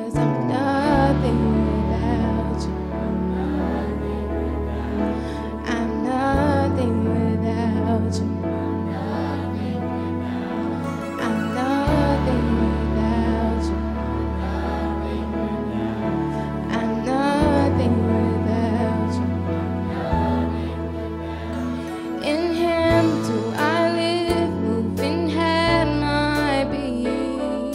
I'm nothing without you. I'm nothing without you. I'm nothing without you. I'm nothing without you. In Him do I live, move, and have my being.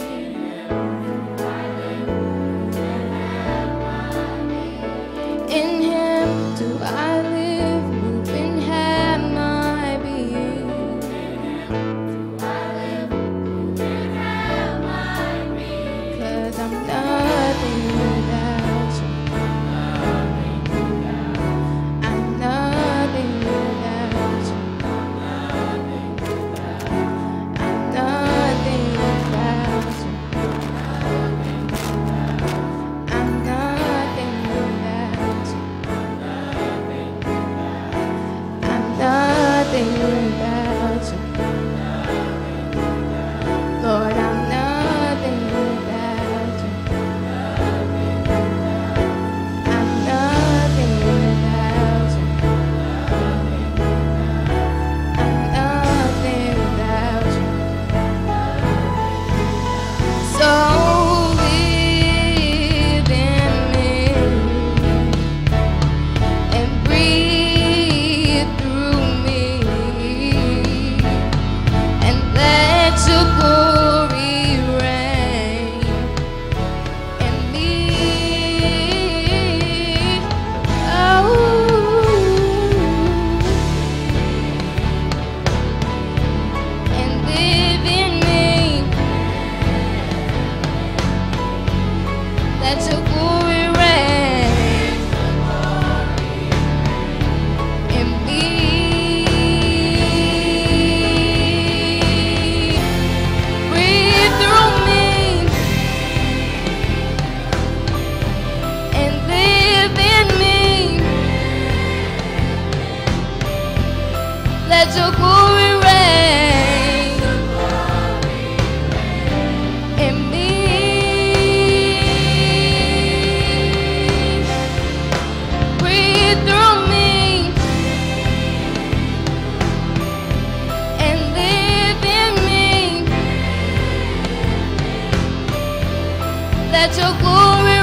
In Him do I live, move, and have my being. 'Cause I'm nothing without you. I'm nothing without you. I'm nothing without you. I'm nothing without you. I'm nothing without you. Lord, I'm nothing without you. I'm nothing without you. I'm nothing without you. So live in me and breathe through me, and let your glory reign in me. Oh, and live in me. Let your glory reign in me. Breathe through me and live in me. Let your glory reign in me. Breathe through me and live in me. Let your glory